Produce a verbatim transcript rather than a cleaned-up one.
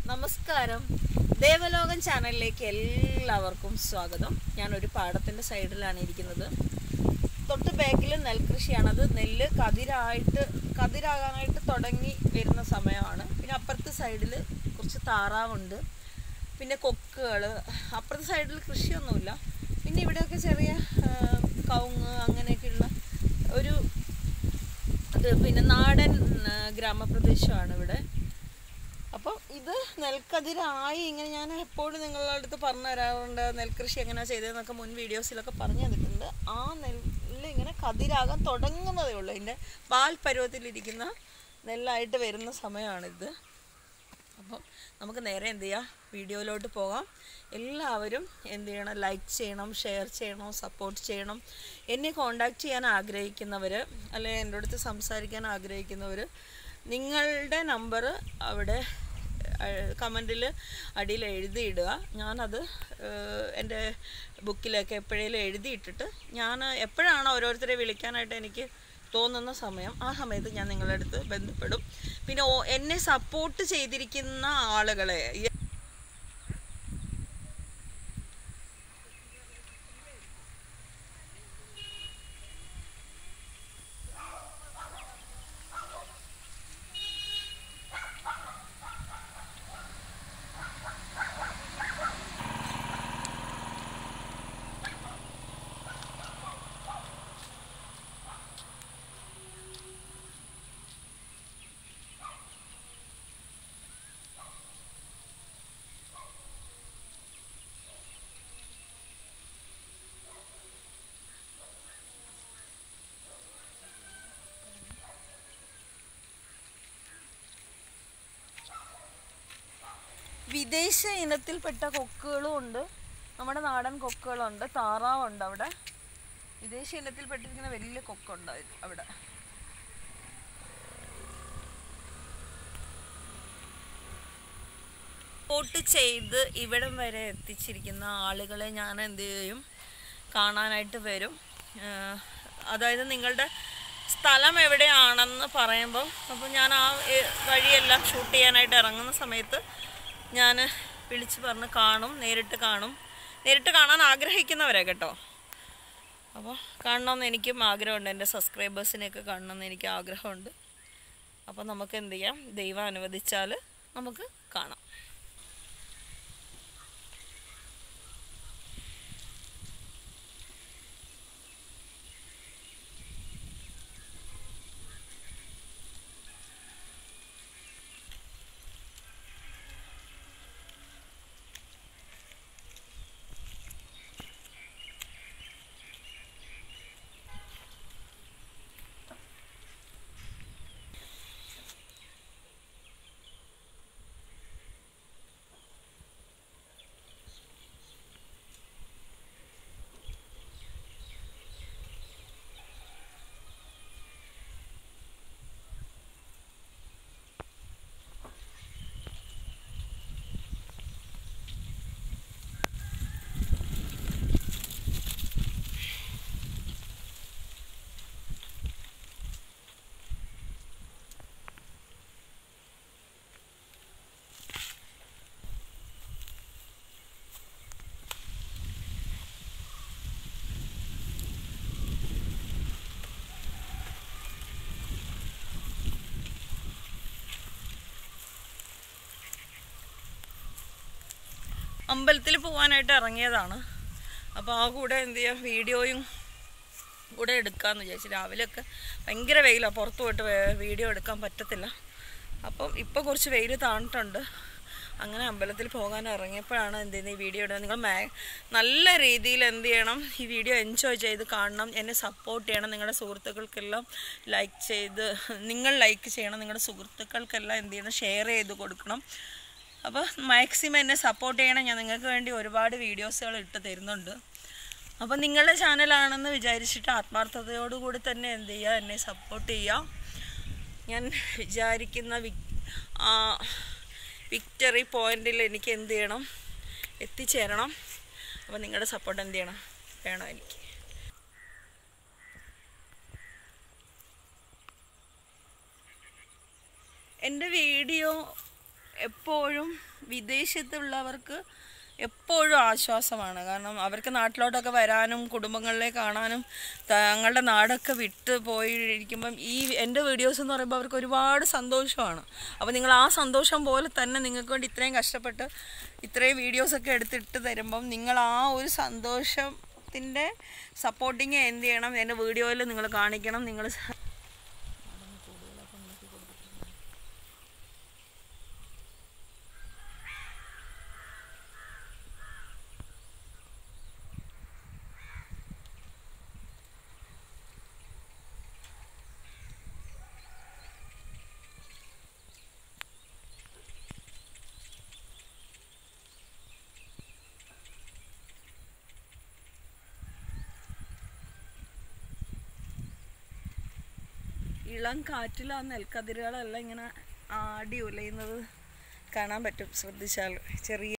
നമസ്കാരം. ദേവലോകം ചാനലിലേക്ക് എല്ലാവർക്കും സ്വാഗതം. ഞാനൊരു പാടത്തിൻ്റെ സൈഡിലാണ് ഇരിക്കുന്നത്. തൊട്ട് ബാക്കിൽ നെൽകൃഷിയാണ്. അത് നെല്ല് കതിരായിട്ട് കതിരാകാനായിട്ട് തുടങ്ങി വരുന്ന സമയമാണ്. പിന്നെ അപ്പുറത്തെ സൈഡിൽ കുറച്ച് താറാവുണ്ട്, പിന്നെ കൊക്കുകൾ. അപ്പുറത്തെ സൈഡിൽ കൃഷിയൊന്നുമില്ല. പിന്നെ ഇവിടെയൊക്കെ ചെറിയ കവുങ്ങ് അങ്ങനെയൊക്കെയുള്ള ഒരു അത് പിന്നെ നാടൻ ഗ്രാമപ്രദേശമാണ് ഇവിടെ. അപ്പം ഇത് നെൽക്കതിരായി ഇങ്ങനെ ഞാൻ എപ്പോഴും നിങ്ങളുടെ അടുത്ത് പറഞ്ഞു തരാറുണ്ട്. നെൽകൃഷി എങ്ങനെയാണ് ചെയ്തതെന്നൊക്കെ മുൻ വീഡിയോസിലൊക്കെ പറഞ്ഞു തന്നിട്ടുണ്ട്. ആ നെല്ല് ഇങ്ങനെ കതിരാകാൻ തുടങ്ങുന്നതേ ഉള്ളൂ. അതിൻ്റെ പാൽ പരുവത്തിലിരിക്കുന്ന നെല്ലായിട്ട് വരുന്ന സമയമാണിത്. അപ്പം നമുക്ക് നേരെ എന്ത് ചെയ്യാം, വീഡിയോയിലോട്ട് പോകാം. എല്ലാവരും എന്ത് ചെയ്യണം, ലൈക്ക് ചെയ്യണം, ഷെയർ ചെയ്യണം, സപ്പോർട്ട് ചെയ്യണം. എന്നെ കോണ്ടാക്ട് ചെയ്യാൻ ആഗ്രഹിക്കുന്നവർ, അല്ലെങ്കിൽ എൻ്റെ അടുത്ത് സംസാരിക്കാൻ ആഗ്രഹിക്കുന്നവർ, നിങ്ങളുടെ നമ്പർ അവിടെ കമൻറ്റിൽ അടിയിൽ എഴുതിയിടുക. ഞാനത് എൻ്റെ ബുക്കിലൊക്കെ എപ്പോഴേലും എഴുതിയിട്ടിട്ട് ഞാൻ എപ്പോഴാണ് ഓരോരുത്തരെ വിളിക്കാനായിട്ട് എനിക്ക് തോന്നുന്ന സമയം, ആ സമയത്ത് ഞാൻ നിങ്ങളുടെ അടുത്ത് ബന്ധപ്പെടും. പിന്നെ എന്നെ സപ്പോർട്ട് ചെയ്തിരിക്കുന്ന ആളുകളെ വിദേശ ഇനത്തിൽപ്പെട്ട കൊക്കുകളും ഉണ്ട്, നമ്മുടെ നാടൻ കൊക്കുകളുണ്ട്, താറാവുണ്ട്. അവിടെ വിദേശ ഇനത്തിൽപ്പെട്ടിരിക്കുന്ന വലിയ കൊക്കുണ്ട് അവിടെ. സപ്പോർട്ട് ചെയ്ത് ഇവിടം വരെ എത്തിച്ചിരിക്കുന്ന ആളുകളെ ഞാൻ എന്ത് ചെയ്യും, കാണാനായിട്ട് വരും. അതായത് നിങ്ങളുടെ സ്ഥലം എവിടെയാണെന്ന് പറയുമ്പോൾ, അപ്പോൾ ഞാൻ ആ വഴിയെല്ലാം ഷൂട്ട് ചെയ്യാനായിട്ട് ഇറങ്ങുന്ന സമയത്ത് ഞാൻ വിളിച്ച് പറഞ്ഞ് കാണും, നേരിട്ട് കാണും. നേരിട്ട് കാണാൻ ആഗ്രഹിക്കുന്നവരെ കേട്ടോ. അപ്പോൾ കാണണമെന്ന് എനിക്കും ആഗ്രഹമുണ്ട്. എൻ്റെ സബ്സ്ക്രൈബേഴ്സിനെയൊക്കെ കാണണമെന്ന് എനിക്ക് ആഗ്രഹമുണ്ട്. അപ്പോൾ നമുക്ക് എന്ത് ചെയ്യാം, ദൈവം അനുവദിച്ചാൽ നമുക്ക് കാണാം. അമ്പലത്തിൽ പോകാനായിട്ട് ഇറങ്ങിയതാണ്. അപ്പോൾ ആ കൂടെ എന്ത് ചെയ്യുക, വീഡിയോയും കൂടെ എടുക്കാമെന്ന് വിചാരിച്ചു. രാവിലെയൊക്കെ ഭയങ്കര വെയിലാണ്, പുറത്ത് പോയിട്ട് വീഡിയോ എടുക്കാൻ പറ്റത്തില്ല. അപ്പം ഇപ്പോൾ കുറച്ച് വെയിൽ താണിട്ടുണ്ട്. അങ്ങനെ അമ്പലത്തിൽ പോകാൻ ഇറങ്ങിയപ്പോഴാണ് എന്ത് ചെയ്യുന്നത്, ഈ വീഡിയോ ഇടുക. നിങ്ങൾ മാ നല്ല രീതിയിൽ എന്ത് ചെയ്യണം, ഈ വീഡിയോ എൻജോയ് ചെയ്ത് കാണണം, എന്നെ സപ്പോർട്ട് ചെയ്യണം. നിങ്ങളുടെ സുഹൃത്തുക്കൾക്കെല്ലാം ലൈക്ക് ചെയ്ത് നിങ്ങൾ ലൈക്ക് ചെയ്യണം. നിങ്ങളുടെ സുഹൃത്തുക്കൾക്കെല്ലാം എന്ത് ചെയ്യണം, ഷെയർ ചെയ്ത് കൊടുക്കണം. അപ്പോൾ മാക്സിമം എന്നെ സപ്പോർട്ട് ചെയ്യണം. ഞാൻ നിങ്ങൾക്ക് വേണ്ടി ഒരുപാട് വീഡിയോസുകൾ ഇട്ട് തരുന്നുണ്ട്. അപ്പോൾ നിങ്ങളുടെ ചാനലാണെന്ന് വിചാരിച്ചിട്ട് ആത്മാർത്ഥതയോടുകൂടി തന്നെ എന്ത് ചെയ്യുക, എന്നെ സപ്പോർട്ട് ചെയ്യുക. ഞാൻ വിചാരിക്കുന്ന വി വിക്ടറി പോയിന്റിൽ എനിക്ക് എന്ത് ചെയ്യണം, എത്തിച്ചേരണം. അപ്പോൾ നിങ്ങളുടെ സപ്പോർട്ട് എന്ത് ചെയ്യണം, വേണം എനിക്ക്. എൻ്റെ വീഡിയോ എപ്പോഴും വിദേശത്തുള്ളവർക്ക് എപ്പോഴും ആശ്വാസമാണ്. കാരണം അവർക്ക് നാട്ടിലോട്ടൊക്കെ വരാനും കുടുംബങ്ങളിലെ കാണാനും തങ്ങളുടെ നാടൊക്കെ വിട്ട് പോയിരിക്കുമ്പം ഈ എൻ്റെ വീഡിയോസ് എന്ന് പറയുമ്പോൾ അവർക്ക് ഒരുപാട് സന്തോഷമാണ്. അപ്പോൾ നിങ്ങൾ ആ സന്തോഷം പോലെ തന്നെ നിങ്ങൾക്ക് വേണ്ടി ഇത്രയും കഷ്ടപ്പെട്ട് ഇത്രയും വീഡിയോസൊക്കെ എടുത്തിട്ട് തരുമ്പം നിങ്ങൾ ആ ഒരു സന്തോഷത്തിൻ്റെ സപ്പോർട്ടിങ് എന്ത് ചെയ്യണം, എൻ്റെ വീഡിയോയിൽ നിങ്ങൾ കാണിക്കണം. നിങ്ങൾ ഇളം കാറ്റിൽ ആ നെൽക്കതിരുകളെല്ലാം ഇങ്ങനെ ആടി ഉലയുന്നത് കാണാൻ പറ്റും ശ്രദ്ധിച്ചാൽ. ചെറിയ